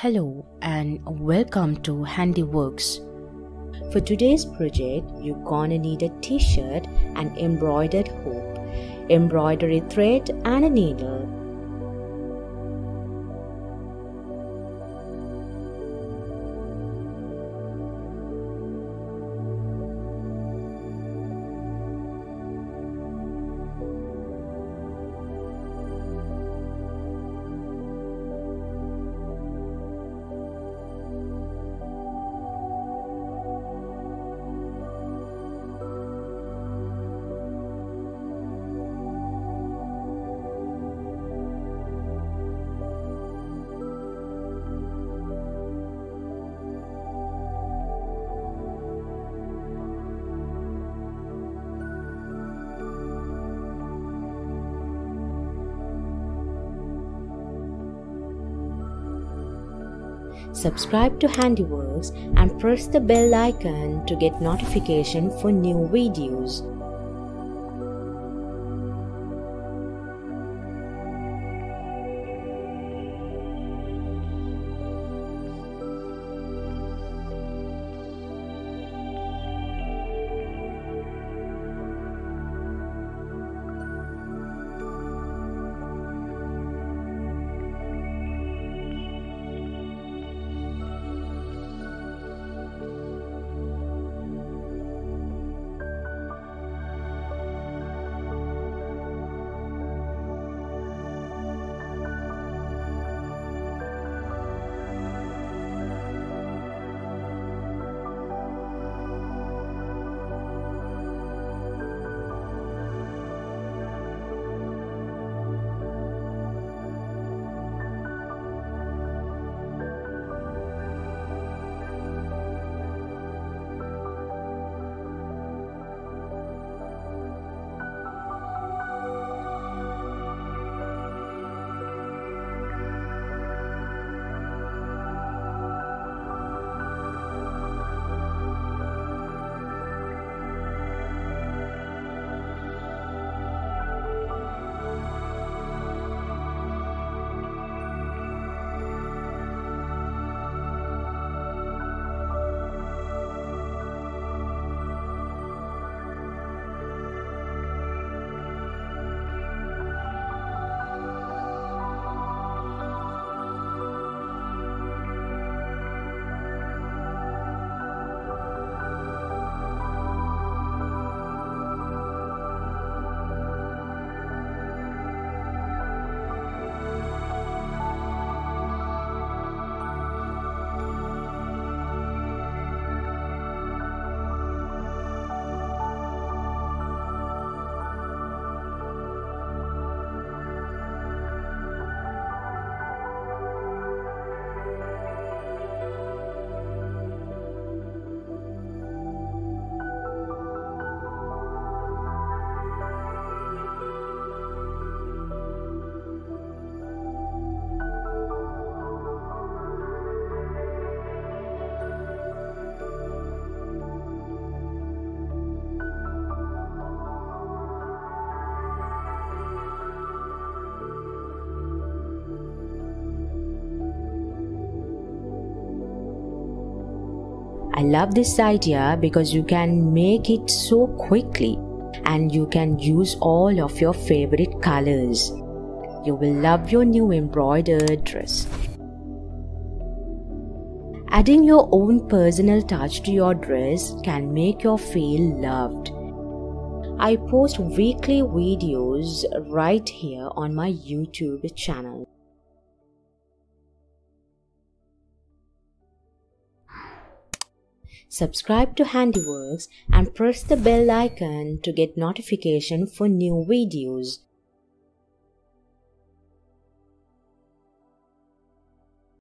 Hello and welcome to Handiworks. For today's project, you're gonna need a t-shirt, an embroidered hoop, embroidery thread and a needle. Subscribe to Handiworks and press the bell icon to get notification for new videos. I love this idea because you can make it so quickly and you can use all of your favorite colors. You will love your new embroidered dress. Adding your own personal touch to your dress can make you feel loved. I post weekly videos right here on my YouTube channel. Subscribe to Handiworks and press the bell icon to get notification for new videos.